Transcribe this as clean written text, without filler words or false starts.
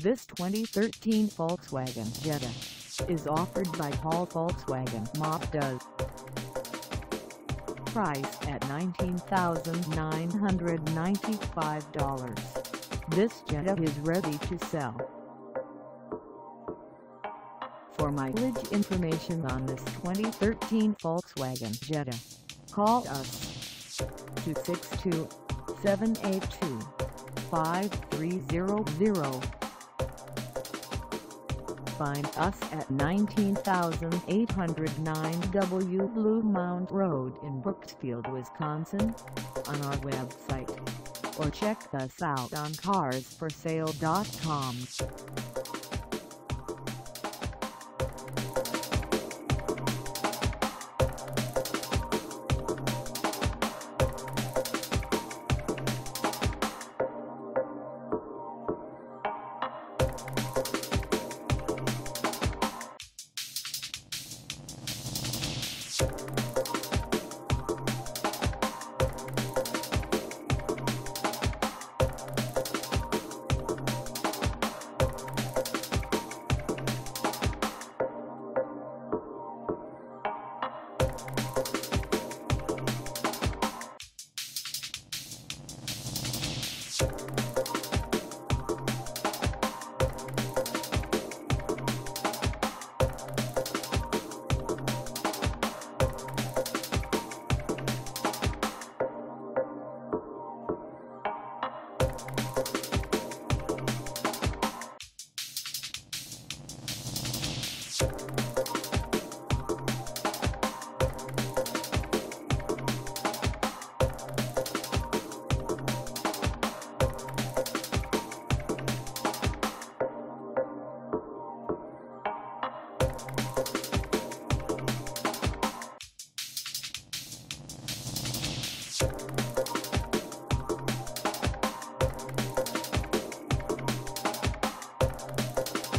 This 2013 Volkswagen Jetta is offered by Paul Volkswagen MAZDA. Price at $19,995. This Jetta is ready to sell. For mileage information on this 2013 Volkswagen Jetta, call us 262-782-5300. Find us at 19809 W Bluemound Road in Brooksfield, Wisconsin, on our website, or check us out on carsforsale.com.